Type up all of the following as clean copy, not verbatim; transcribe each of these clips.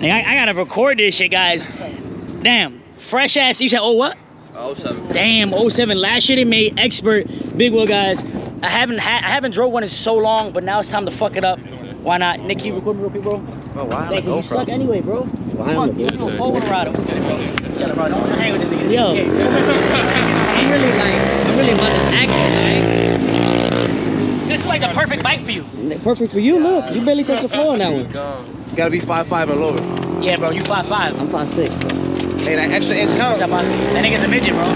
I gotta record this shit, guys. Damn, fresh ass. You said, oh what? 07. Damn, 07. Last year they made Expert big wheel, guys. I haven't drove one in so long, but now it's time to fuck it up. Why not? Nick, you record me real quick, bro? Bro, why Because you suck anyway, bro. Why Come on, you do a 4-wheel rider. What's good, bro? Chill, bro. Don't hang with this nigga. Yo, I'm really about to act, right? This is like the perfect bike for you. Perfect for you. Look, you barely touched the floor on that one. You gotta be 5'5" and lower. Yeah, bro. You 5'5". I'm 5'6". Hey, that extra inch counts. That nigga's a midget, bro.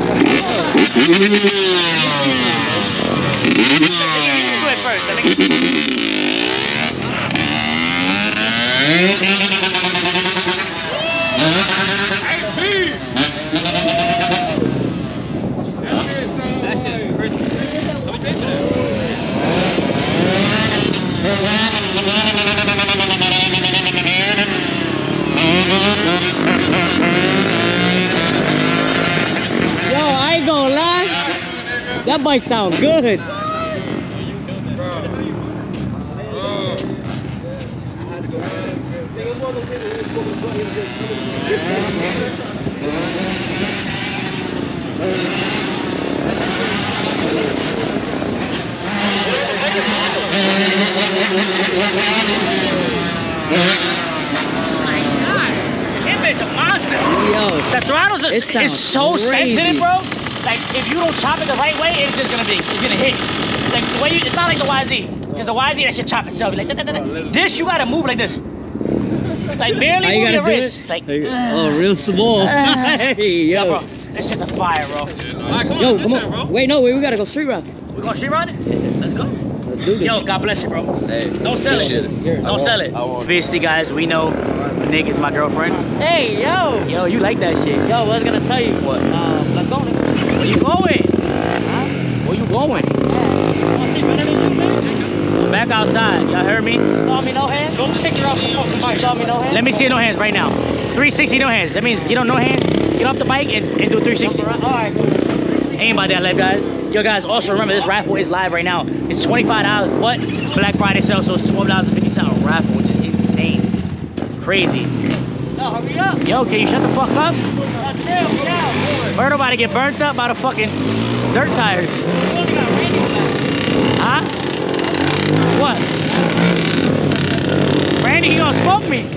Do it first. That nigga. That shit's crispy. Let me taste it. Yo, I ain't gonna lie. That bike sound good. It's a monster. Yo, The throttles is so crazy. sensitive, bro. Like if you don't chop it the right way, it's just gonna hit. Like the way it's not like the YZ, because the YZ that should chop itself. Like this, you gotta move like this, like barely move your wrist. Like oh, real small. Hey, yo, bro, this shit's a fire, bro. Yo, come on. Bro. Wait, no, we gotta go street ride. We going street ride? Let's go. Let's do this. Yo, God bless you, bro. Hey, Don't sell it. Don't sell it. I won't. Obviously, guys, we know Nick is my girlfriend. Hey, yo. Yo, you like that shit? Yo, I was gonna tell you. What? Let's go. Where you going? Huh? Where you going? I'm back outside. Y'all heard me? Saw me no hands? Don't pick her up. Saw me no hands? Let me see no hands right now. 360 no hands. That means get on no hands. Get off the bike and do a 360. All right. Ain't about that life, guys. Yo, guys, also remember this raffle is live right now. It's $25, but Black Friday sale, so it's $12.50 raffle, which is insane. Crazy. No, hurry up. Yo, can you shut the fuck up? Yeah. Bird about to get burnt up by the fucking dirt tires. Huh? What? Randy, he gonna smoke me.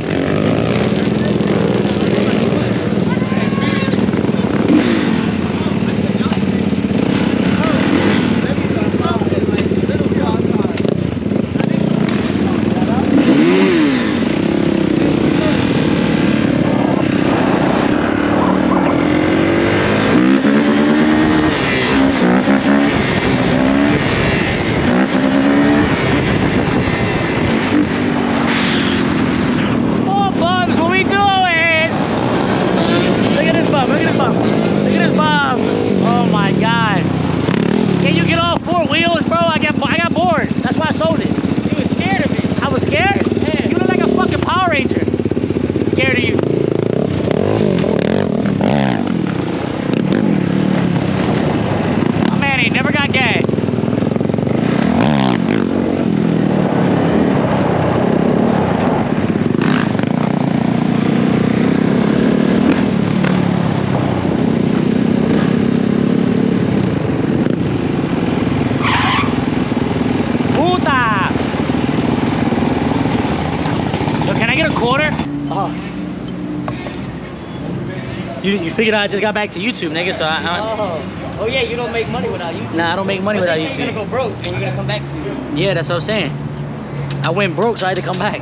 You figured I just got back to YouTube, nigga, so Oh yeah, you don't make money without YouTube. Nah, I don't make money without YouTube. You're gonna go broke and you're gonna come back to YouTube. Yeah, that's what I'm saying. I went broke, so I had to come back.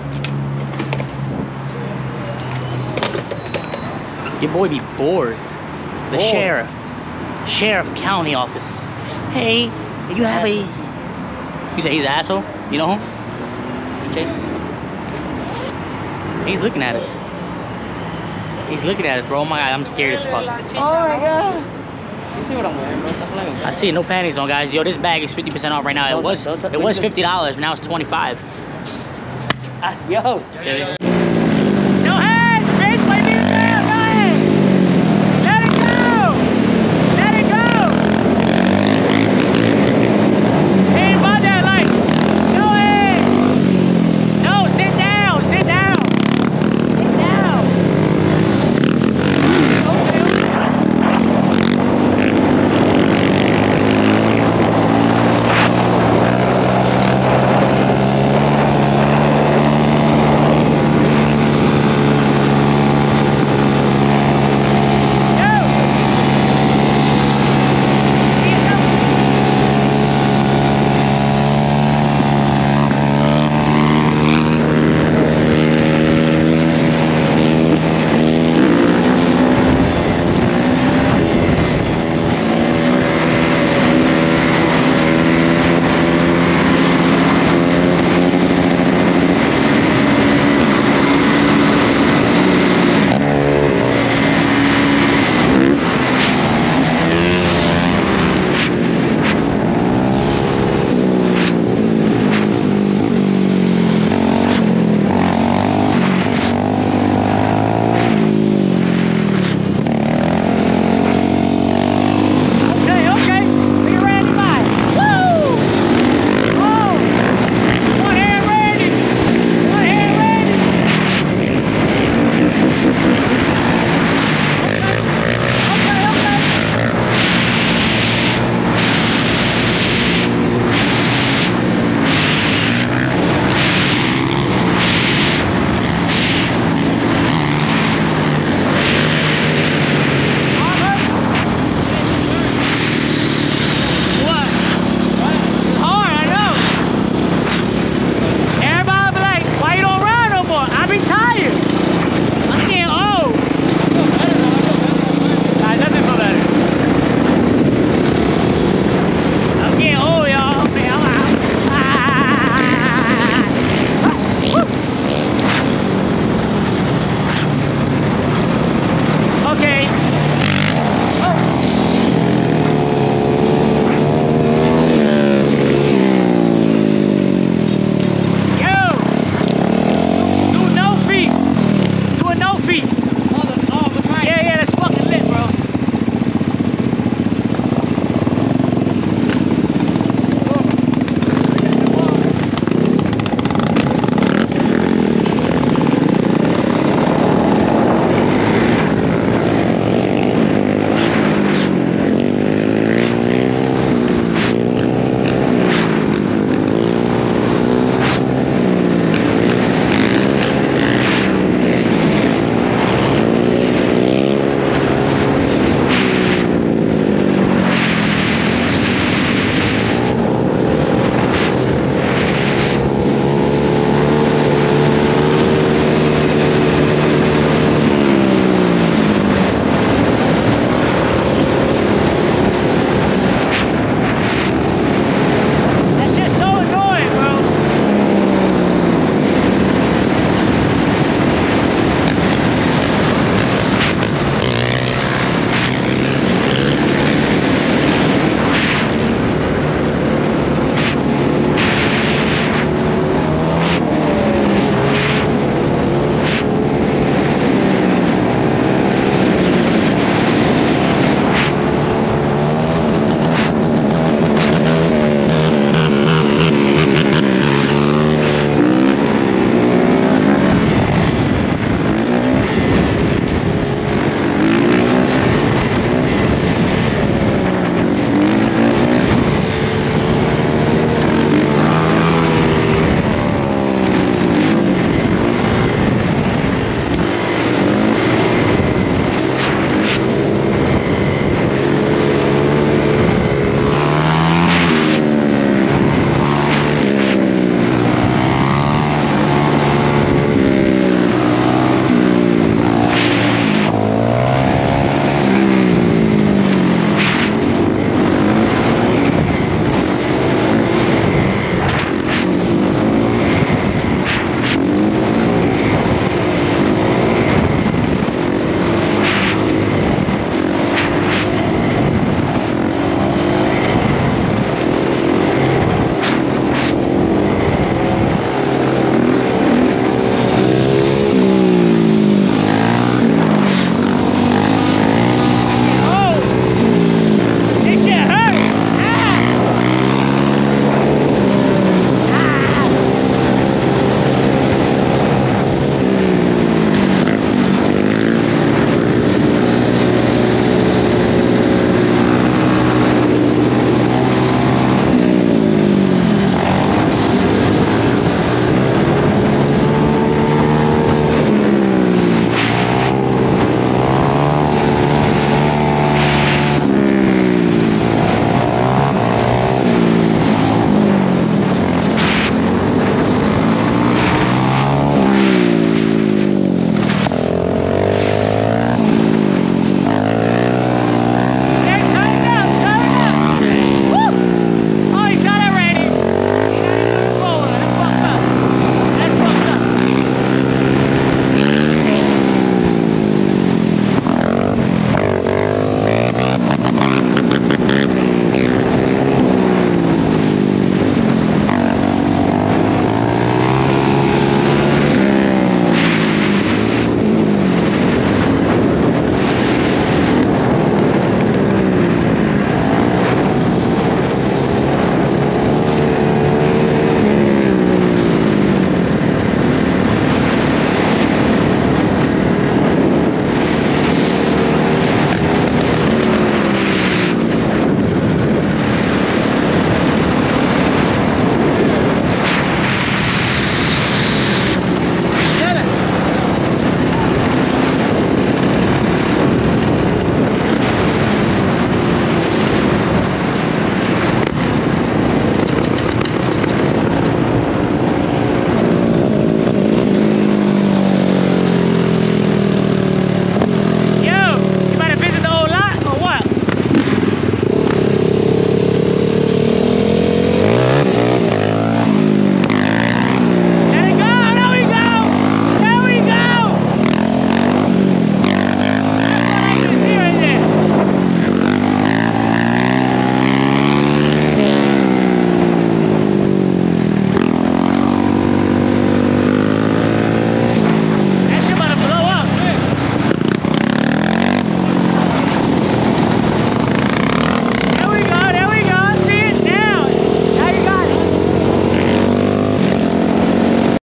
Your boy be bored. The sheriff county office. Hey, you have a... You say he's an asshole? You know him? Chase? He's looking at us. He's looking at us, bro. Oh my god, I'm scared as fuck. Oh my god. You see what I'm wearing, bro? Stop playing. I see, no panties on, guys. Yo, this bag is 50% off right now. It was $50, but now it's $25. Yo.